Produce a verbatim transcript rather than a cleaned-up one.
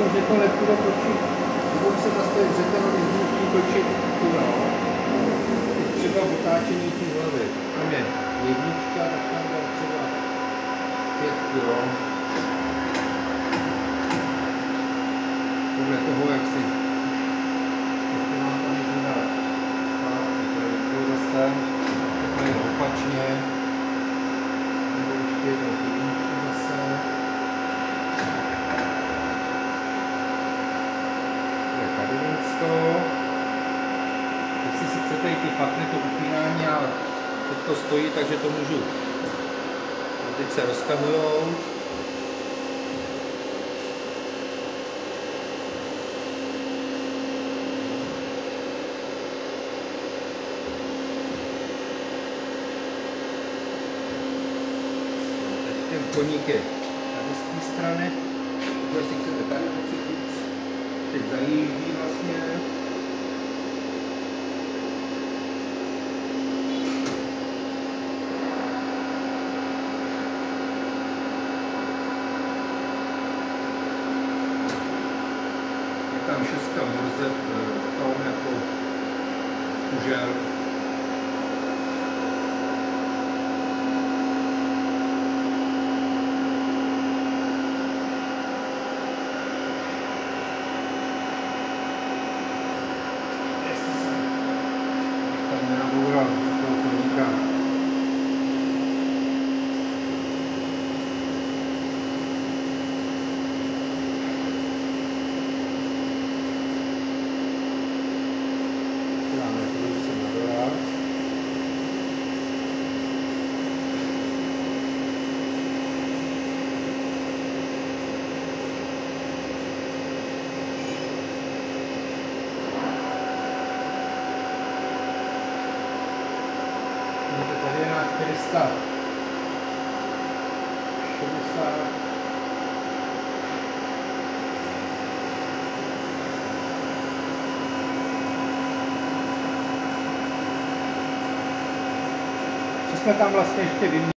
jsem, že to nepůjde točit, nebo se zase zřetelně nezmůží točit tu, no. Teď třeba otáčení té hlavy. Tam je jednička, tak tam je třeba pět kilo. Podle toho, jak si ještě mám tam jít na pátky, to je to zase, to je opačně. Nebo ještě jednou jedničku zase. To je tady místo. Teď si chcete i ty patny, to upínání a teď to stojí, takže to můžu. Teď se roztahujou. Ten koník je tady z té strany, jestli chcete tady ucítit, teď zajíždí vlastně. Je tam šestka morze v tom jako kužel. Tady je na čtyři sta šedesát. Co jsme tam vlastně ještě vyměnili?